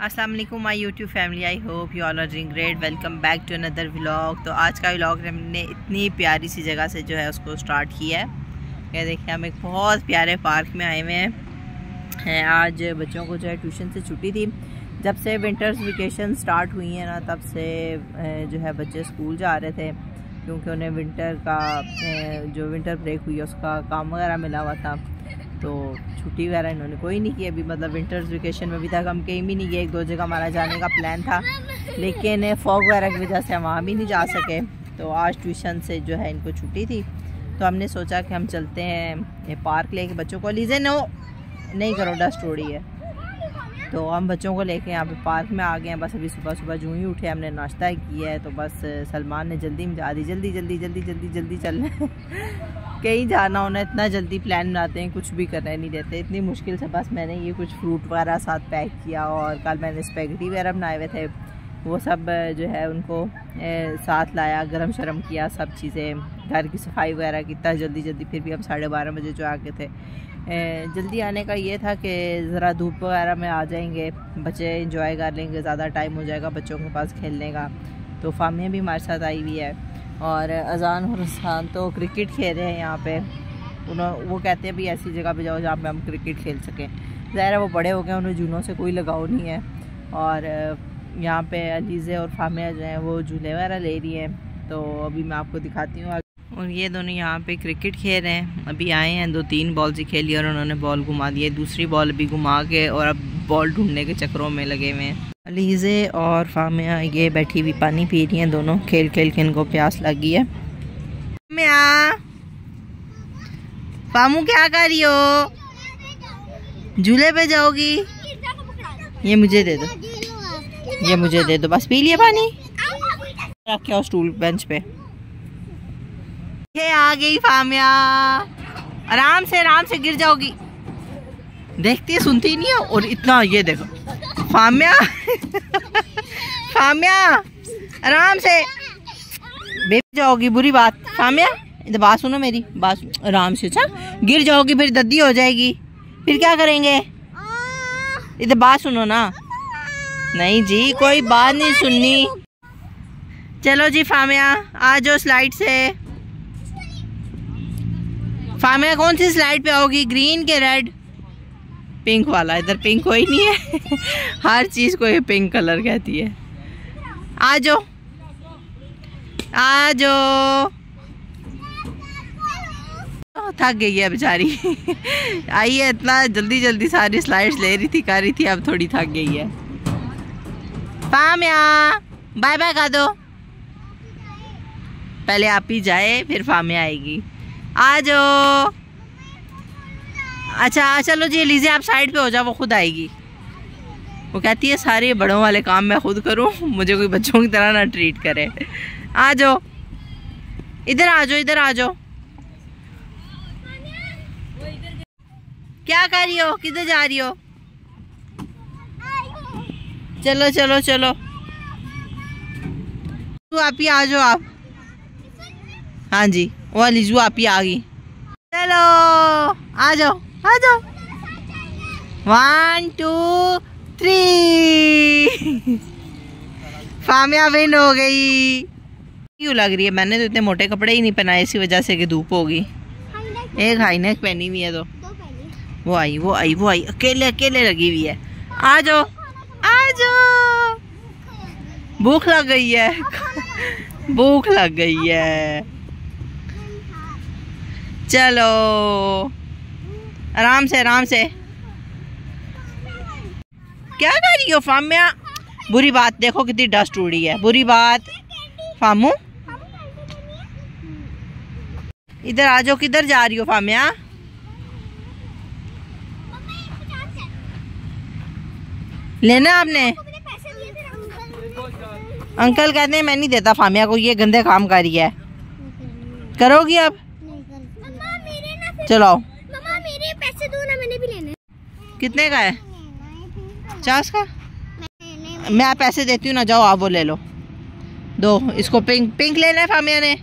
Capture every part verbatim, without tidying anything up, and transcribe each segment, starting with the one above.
अस्सलाम वालेकुम my YouTube family, I hope you all are doing great. Welcome back to another vlog. तो आज का व्लॉग हमने इतनी प्यारी सी जगह से जो है उसको स्टार्ट किया है। ये देखिए हम एक बहुत प्यारे पार्क में आए हुए हैं। आज बच्चों को जो है ट्यूशन से छुट्टी थी। जब से विंटर्स वेकेशन स्टार्ट हुई है ना, तब से जो है बच्चे स्कूल जा रहे थे, क्योंकि उन्हें विंटर का जो विंटर ब्रेक हुई है उसका काम वगैरह मिला हुआ था। तो छुट्टी वगैरह इन्होंने कोई नहीं की अभी, मतलब विंटर्स वेकेशन में अभी तक हम कहीं भी नहीं गए। एक दो जगह हमारा जाने का प्लान था, लेकिन फॉग वगैरह की वजह से हम वहाँ भी नहीं जा सके। तो आज ट्यूशन से जो है इनको छुट्टी थी, तो हमने सोचा कि हम चलते हैं ये पार्क लेके बच्चों को। लीजिए नो नहीं करो, डस्ट हो रही है। तो हम बच्चों को लेके यहाँ पे पार्क में आ गए हैं। बस अभी सुबह सुबह जो ही उठे हमने नाश्ता किया है, तो बस सलमान ने जल्दी में जा दी, जल्दी जल्दी जल्दी जल्दी जल्दी चलना है। कहीं जाना होना इतना जल्दी प्लान बनाते हैं, कुछ भी करने नहीं देते। इतनी मुश्किल से बस मैंने ये कुछ फ्रूट वगैरह साथ पैक किया, और कल मैंने स्पैगेटी वगैरह बनाए हुए थे, वो सब जो है उनको ए, साथ लाया, गरम शरम किया, सब चीज़ें, घर की सफाई वगैरह की। इतना जल्दी जल्दी फिर भी हम साढ़े बारह बजे जो आके थे। ए, जल्दी आने का ये था कि ज़रा धूप वगैरह में आ जाएंगे, बच्चे इंजॉय कर लेंगे, ज़्यादा टाइम हो जाएगा बच्चों के पास खेलने का। तो फामिया भी हमारे साथ आई हुई है, और अजान और रसान तो क्रिकेट खेल रहे हैं यहाँ पे। उन्होंने वो कहते हैं भी ऐसी जगह पे जाओ जहाँ पे हम क्रिकेट खेल सकें। ज़ाहिर है वो बड़े हो गए, उन्हें जूनों से कोई लगाव नहीं है। और यहाँ पे अलीज़े और फामिया जो हैं वो झूले वगैरह ले रही हैं, तो अभी मैं आपको दिखाती हूँ। और ये दोनों यहाँ पे क्रिकेट खेल रहे हैं। अभी आए हैं, दो तीन बॉल से खेली और उन्होंने बॉल घुमा दी है, दूसरी बॉल अभी घुमा के, और अब बॉल ढूंढने के चक्करों में लगे हुए हैं। अलीज़े और फामिया ये बैठी हुई पानी पी रही हैं, दोनों खेल खेल के इनको प्यास लगी है। फामिया, फामू क्या कर रही हो? झूले पे जाओगी? ये मुझे दे दो, ये मुझे दे दो, बस पी लिया पानी। रखे हो स्टूल बेंच पे। ये आ गई फामिया, आराम से आराम से गिर जाओगी। देखती है सुनती नहीं है, और इतना ये देखो फामिया। फामिया आराम से बेबी जाओगी, बुरी बात। फामिया इधर बात सुनो मेरी, बात आराम से। अच्छा गिर जाओगी फिर दद्दी हो जाएगी, फिर क्या करेंगे? इधर बात सुनो ना। नहीं जी, कोई बात नहीं सुननी। चलो जी फामिया आ जाओ स्लाइड से। फामिया कौन सी स्लाइड पे आओगी, ग्रीन के रेड? पिंक वाला। इधर पिंक कोई नहीं है। हर चीज को ये पिंक कलर कहती है। आ जाओ आ जाओ। थक गई है बेचारी। आई है, इतना जल्दी जल्दी सारी स्लाइड्स ले रही थी, कर रही थी, अब थोड़ी थक गई है। फामिया बाय बाय कर दो। पहले आप ही जाए, फिर फामिया आएगी। आ जाओ। अच्छा चलो जी लीजिए, आप साइड पे हो जाओ, वो खुद आएगी। वो कहती है सारे बड़ों वाले काम मैं खुद करूं, मुझे कोई बच्चों की तरह ना ट्रीट करे। आ जाओ, इधर आ जाओ, इधर आ जाओ। क्या कर रही हो, किधर जा रही हो? चलो चलो चलो, तू आप ही आ जाओ आप। हाँ जी, वो लीजू आप ही आ गई। चलो आ जाओ आ जाओ। One two three. फामिया विन हो गई। क्यों लग रही है? मैंने तो इतने मोटे कपड़े ही नहीं पहनाए, इसी वजह से कि धूप होगी। एक हाई नेक पहनी हुई है, तो वो आई वो आई वो आई अकेले अकेले लगी हुई है। आ जाओ आ जाओ। भूख लग गई है। भूख लग गई है। चलो आराम से आराम से। क्या कर रही हो फामिया? बुरी बात, देखो कितनी डस्ट उड़ी है, बुरी बात। फामू इधर आ जाओ। किधर जा रही हो फामिया? लेना आपने? अंकल कहते हैं मैं नहीं देता फामिया को, ये गंदे काम कर रही है। करोगी अब? चलो मम्मा मेरे पैसे दो ना, मैंने भी लेने। कितने का है? पचास का? मैं पैसे देती हूँ ना, जाओ आप वो ले लो। दो इसको। पिंक पिंक लेना है फामिया ने?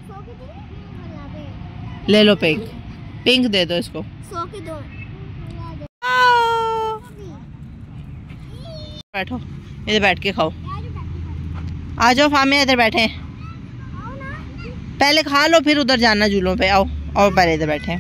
ले लो पिंक, पिंक दे दो इसको। सौ के दो। बैठो, इधर बैठ के खाओ। आ जाओ फामिया, इधर बैठे। पहले खा लो फिर उधर जाना झूलों पे। आओ और पहले इधर बैठे।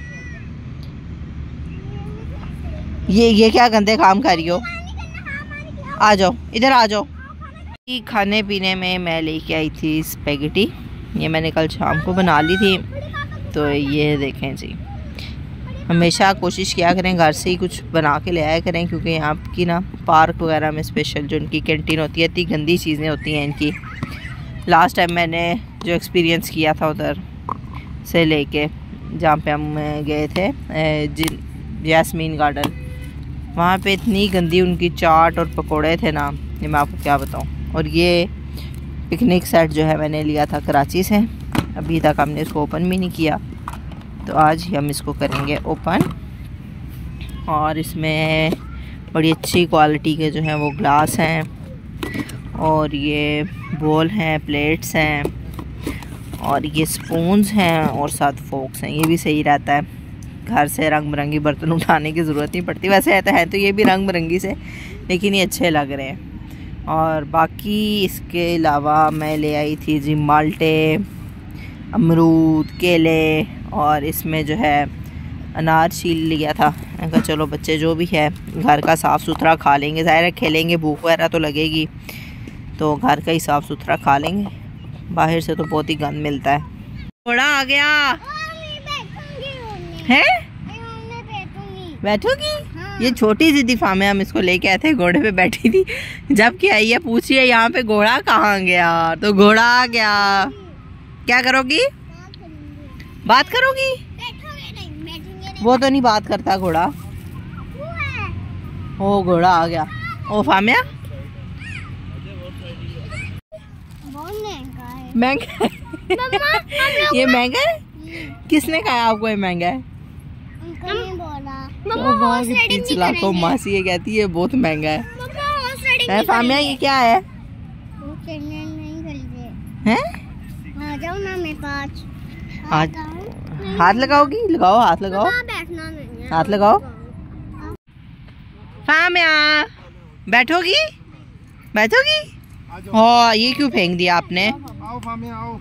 ये ये क्या गंदे काम कर रही हो? आ जाओ इधर, आ जाओ। खाने पीने में मैं लेके आई थी स्पेगेटी। ये मैंने कल शाम को बना ली थी। तो ये देखें जी, हमेशा कोशिश किया करें घर से ही कुछ बना के ले आया करें, क्योंकि यहाँ की ना पार्क वगैरह में स्पेशल जो इनकी कैंटीन होती है, इतनी गंदी चीज़ें होती हैं इनकी। लास्ट टाइम मैंने जो एक्सपीरियंस किया था उधर से लेके, जहाँ पे हम गए थे जैस्मीन गार्डन, वहाँ पे इतनी गंदी उनकी चाट और पकोड़े थे ना, ये मैं आपको क्या बताऊँ। और ये पिकनिक सेट जो है मैंने लिया था कराची से, अभी तक हमने इसको ओपन भी नहीं किया, तो आज ही हम इसको करेंगे ओपन। और इसमें बड़ी अच्छी क्वालिटी के जो हैं वो ग्लास हैं, और ये बोल हैं, प्लेट्स हैं, और ये स्पून्स हैं, और साथ फोक्स हैं। ये भी सही रहता है, घर से रंग बिरंगी बर्तन उठाने की ज़रूरत नहीं पड़ती। वैसे रहता है तो ये भी रंग बिरंगी से, लेकिन ये अच्छे लग रहे हैं। और बाकी इसके अलावा मैं ले आई थी जी माल्टे, अमरूद, केले, और इसमें जो है अनार छील लिया था। मैंने कहा चलो बच्चे जो भी है घर का साफ़ सुथरा खा लेंगे, ज़ाहिर है खेलेंगे, भूख वगैरह तो लगेगी, तो घर का ही साफ़ सुथरा खा लेंगे, बाहर से तो बहुत ही गंद मिलता है। घोड़ा आ गया है, बैठोगी? हाँ। ये छोटी सी थी फामिया, हम इसको लेके आए थे, घोड़े पे बैठी थी। जब कि आई है पूछ रही है यहाँ पे घोड़ा कहाँ गया, तो घोड़ा आ गया। क्या करोगी? बात करोगी? वो तो नहीं बात करता घोड़ा। ओ घोड़ा आ गया। ओ फामिया महंगा है ये महंगा है? किसने कहा आपको ये महंगा है? चला को मासी ये कहती है बहुत महंगा है। फामिया ये क्या है? हैं? आ जाओ ना मेरे पास। आज हाथ लगाओगी? लगाओ, हाथ लगाओ, बैठना नहीं है। हाथ लगाओ। फामिया बैठोगी? बैठोगी? हाँ, ये क्यों फेंक दिया आपने? आओ फामिया आओ,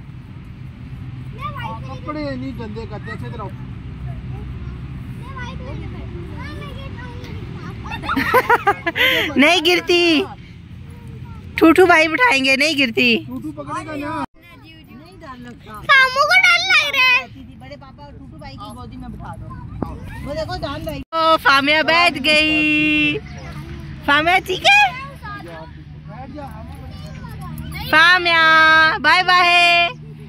कपड़े नहीं गंदे करते, अच्छे तरह। नहीं गिरती, ठूठू भाई बिठाएंगे, नहीं गिरती। ठूठू पकड़ेगा ना। फामू को डर लग रहा है। बड़े पापा और ठूठू भाई की गोदी में बिठा दो। वो देखो जान भाई। ओ फामिया बैठ गई। फामिया ठीक है? फामिया बाय बाय।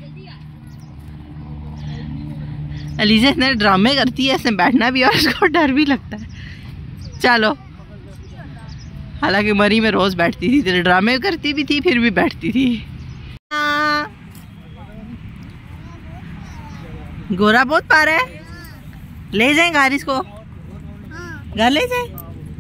अलीजा इतने ड्रामे करती है, इसमें बैठना भी और उसको डर भी लगता है। चलो, हालांकि मरी में रोज बैठती थी, तेरे ड्रामे करती भी थी, फिर भी बैठती थी। गोरा बहुत पारा है, ले जाए घर इसको, घर ले जाए।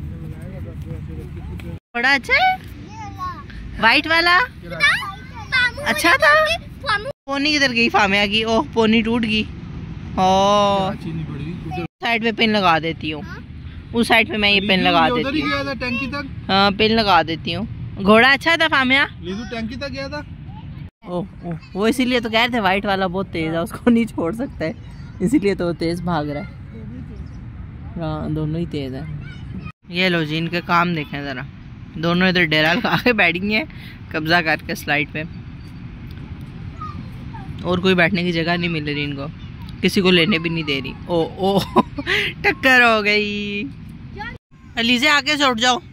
बड़ा अच्छा है, वाइट वाला अच्छा था। पोनी किधर गई फामिया की? ओह पोनी टूट गई। ओ साइड पे पिन लगा देती हूँ, उस साइड पे मैं ये पिन लगा देती हूँ। टैंकी तक हाँ पिन लगा देती हूँ। घोड़ा अच्छा था फामिया? टैंकी तक गया था। ओह ओह वो इसीलिए तो कह रहे थे वाइट वाला बहुत तेज है, उसको नहीं छोड़ सकते, इसीलिए तो तेज भाग रहा है। हाँ दोनों ही तेज है। ये लो जी इनके काम देखें ज़रा, दोनों इधर डेरा लगा के बैठी हैं कब्जा करके स्लाइड पे, और कोई बैठने की जगह नहीं मिल रही इनको, किसी को लेने भी नहीं दे रही। ओ ओ टक्कर हो गई। अलीजे आके से उठ जाओ,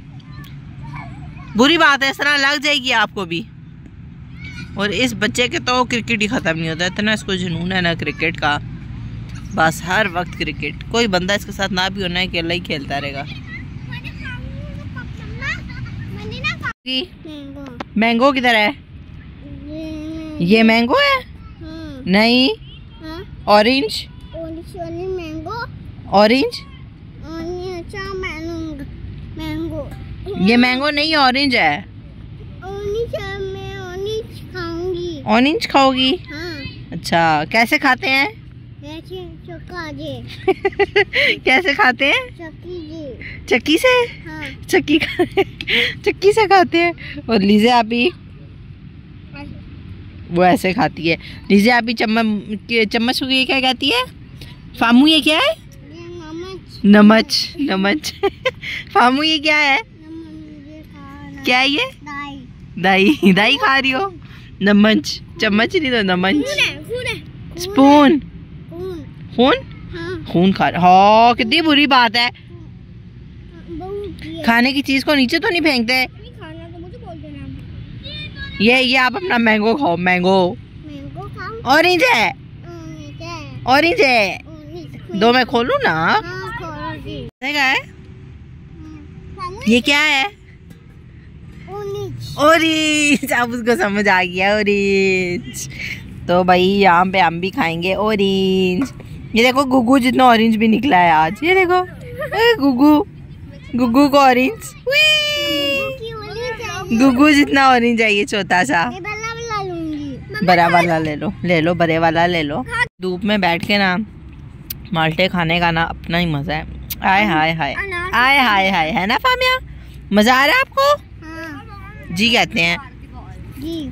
बुरी बात है, इस तरह लग जाएगी आपको भी। और इस बच्चे के तो क्रिकेट ही ख़त्म नहीं होता, इतना इसको जुनून है ना क्रिकेट का, बस हर वक्त क्रिकेट। कोई बंदा इसके साथ ना भी होना है, अकेला ही खेलता रहेगा। मैंगो किधर है? ये मैंगो है? नहीं ऑरेंज, मैंगो ऑरेंज मैंगो। ये मैंगो नहीं ऑरेंज है। खाऊंगी। ऑरेंज खाओगी? हाँ। अच्छा कैसे खाते हैं? चक्का जी। कैसे खाते हैं? चक्की जी। चक्की से? हाँ। चक्की चक्की से खाते हैं। और लीजे आप ही वो ऐसे खाती है। लीजे आप ही चम्मच चम्मच को ये क्या कहती है? फामू ये क्या है? नमच नमच फामू ये क्या है? क्या है ये? दाई दाई खा रही हो। नमच चम्मच नहीं तो नमच। स्पून खून खून खा रहे। हाँ कितनी बुरी बात है। खाने की चीज को नीचे तो नहीं फेंकते। ये ये आप अपना मैंगो खाओ। मैंगो ऑरेंज है। ऑरेंज है। दो मैं खोलूं ना? क्या है ये? क्या है? ऑरेंज। अब उसको समझ आ गया ऑरेंज। तो भाई यहाँ पे हम भी खाएंगे ऑरेंज। ये देखो गुग्गू जितना ऑरेंज भी निकला है आज। ये देखो गुग्गू गुग्गू को ऑरेंज। गुग्गू जितना ऑरेंज है ये छोटा सा। बड़ा वाला ले लो ले लो बड़े वाला ले लो। धूप में बैठ के ना माल्टे खाने का ना अपना ही मजा है। आय हाय हाय आय हाय हाय है ना फामिया? मजा आ रहा है आपको? हाँ। जी कहते हैं जी।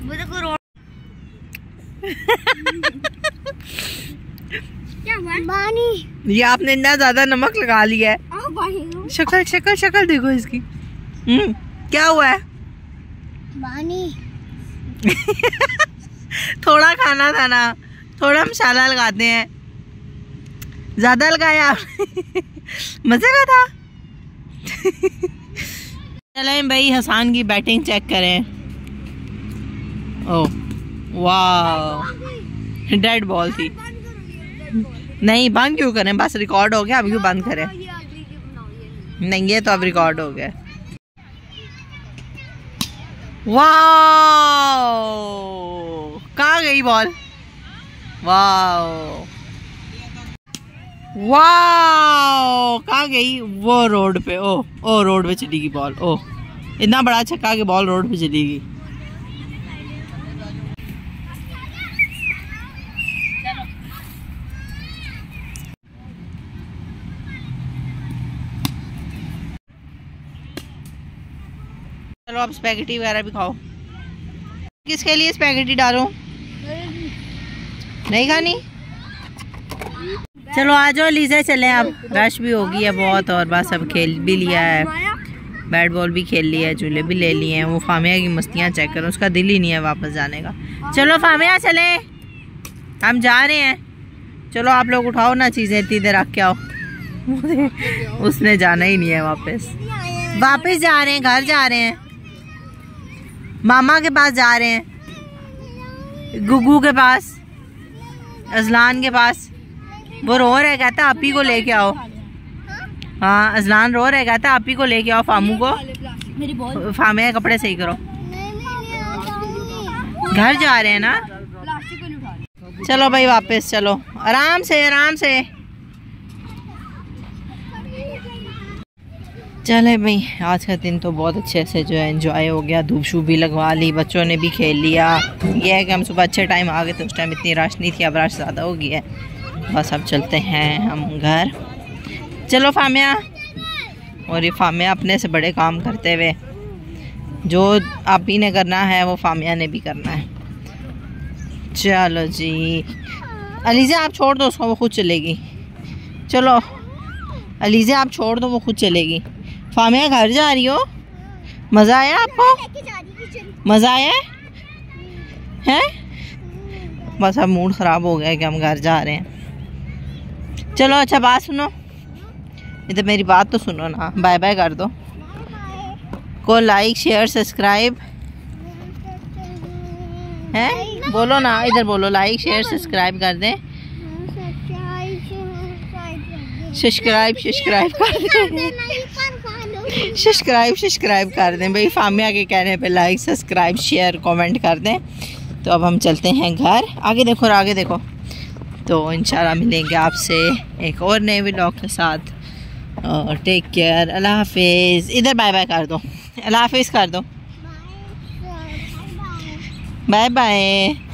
ये आपने इतना ज्यादा नमक लगा लिया है। शक्ल शक्ल शक्ल देखो इसकी। हम्म क्या हुआ है? बानी। थोड़ा खाना था ना, थोड़ा मसाला लगाते हैं। ज्यादा लगाया आपने। मजे का था। चलें भाई हसान की बैटिंग चेक करें। ओह वाह डेड बॉल थी। नहीं बंद क्यों करें? बस रिकॉर्ड हो गया, अब क्यों बंद करें? नहीं ये तो अब रिकॉर्ड हो गया। वाह कहाँ गई बॉल? वाह वाह कहाँ गई? वो रोड पे। ओ ओ रोड पे चली गई बॉल। ओ इतना बड़ा छक्का कि बॉल रोड पे चली गई। चलो अब स्पैगेटी वगैरह भी खाओ। किसके लिए स्पैगेटी डालो? नहीं खानी? चलो आ जाओ लीजा चलें। अब रश भी हो गई है बहुत और बस अब खेल भी लिया है, बैट बॉल भी खेल लिया है, झूले भी ले लिए हैं। वो फामिया की मस्तियाँ चेक करो, उसका दिल ही नहीं है वापस जाने का। चलो फामिया चलें, हम जा रहे हैं। चलो आप लोग उठाओ ना चीज़ें, इतनी देर रख के आओ। उसने जाना ही नहीं है वापस। वापस जा रहे हैं, घर जा रहे हैं, मामा के पास जा रहे हैं, गुग्गू के पास, अजलान के पास। वो रो रहा है, कहता आप ही को लेके आओ। हाँ अजलान रो रहा है, कहता आप ही को लेके आओ फामू को। फामिया कपड़े सही करो, घर जा रहे हैं ना। चलो भाई वापस चलो, आराम से आराम से। चले भाई आज का दिन तो बहुत अच्छे से जो है एंजॉय हो गया। धूप शूप भी लगवा ली, बच्चों ने भी खेल लिया। ये है कि हम सुबह अच्छे टाइम आ गए थे, उस टाइम इतनी रश नहीं थी, अब रश ज़्यादा हो गई है। बस अब चलते हैं हम घर। चलो फामिया। और ये फामिया अपने से बड़े काम करते हुए, जो आप ही ने करना है वो फामिया ने भी करना है। चलो जी अलीज़ा आप छोड़ दो उसको, वो खुद चलेगी। चलो अलीज़ा आप छोड़ दो, वो खुद चलेगी। फामिया घर जा रही हो? मज़ा आया आपको? मज़ा आया है? बस अब मूड ख़राब हो गया कि हम घर जा रहे हैं। चलो अच्छा बात सुनो, इधर मेरी बात तो सुनो ना। बाय बाय कर दो को, लाइक शेयर सब्सक्राइब है, बोलो ना, इधर बोलो लाइक शेयर सब्सक्राइब कर दें। सब्सक्राइब सब्सक्राइब कर दें, सब्सक्राइब सब्सक्राइब कर दें भाई। फामिया के कहने पे लाइक सब्सक्राइब शेयर कमेंट कर दें। तो अब हम चलते हैं घर। आगे देखो और आगे देखो। तो इंशाल्लाह मिलेंगे आपसे एक और नए व्लॉग के साथ। और टेक केयर, अल्लाह हाफिज़। इधर बाय बाय कर दो, अल्लाह हाफिज़ कर दो, बाय बाय।